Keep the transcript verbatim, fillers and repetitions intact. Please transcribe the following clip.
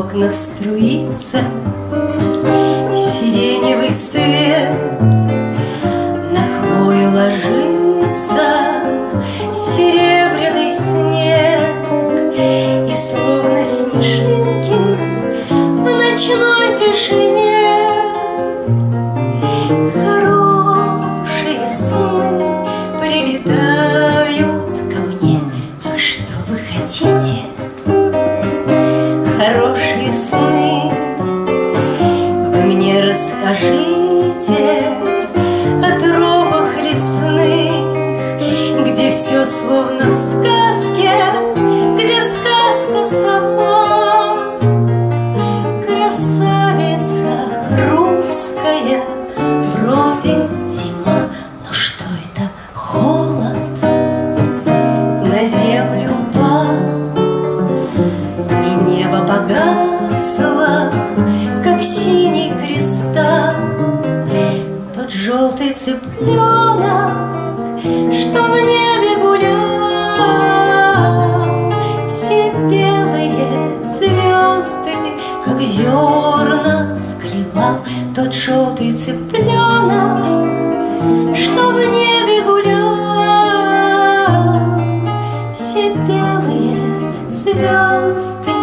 окна струится сиреневый свет, на хвою ложится серебряный снег, и словно снежинки в ночной тишине хорошие сны прилетают ко мне. А что вы хотите? Хорошие сны вы мне расскажите о тропах лесных, где все словно в сказке, где сказка сама. Красавица русская, вроде зима, но что это холод на землю упал, и небо погасло, как синий кристалл. Тот желтый цыпленок, что в небе гулял, все белые звезды, как зерна склевал. Тот желтый цыпленок, что в небе гулял, все белые звезды